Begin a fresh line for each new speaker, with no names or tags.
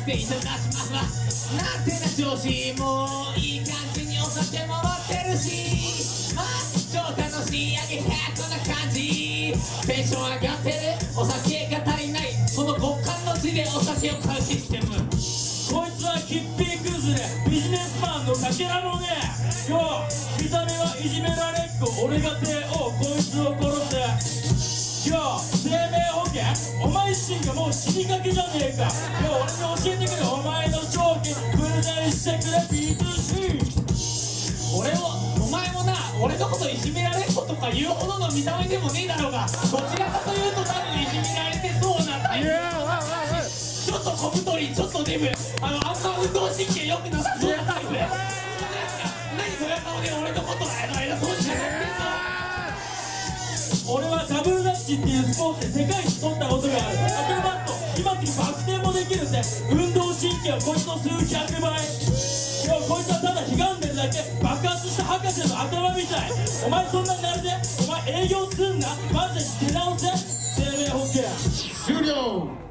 せていただきますわ。なんてな調子、もういい感じにお酒回ってるし、まあ超楽しいageHaこんな感じ。テンション上がってる、お酒が足りない、その極寒の地でお酒を買うシステム。
こいつはヒッピー崩れ、ビジネスマンのかけらもね。よ見た目はいじめられっ子、俺が手をこいつを殺せ。よ生命保険、お前自身がもう死にかけじゃねえか。よ俺に教えてくれ、お前の条件プレゼンしてくれ B2C。
お前もな、俺のこといじめられっ子とか言うほどの見た目でもねえだろうが、どちらかというと多分いじめられてそうなタイプ。ちょっと小太り、ちょっとデブ、あんま運動神経良くなさそうなタイプ。何それ顔で俺のこと偉そうにしゃべってんの。
俺はダブルダッチっていうスポーツで世界一取ったことがある。アクロバット、今すぐバク転もできるぜ。運動神経はこいつの数百倍。よこいつはただひがんでるだけ、爆発した博士の頭みたい。お前そんなになるで、お前営業すんな、マジで出直せ。生命保険
終了。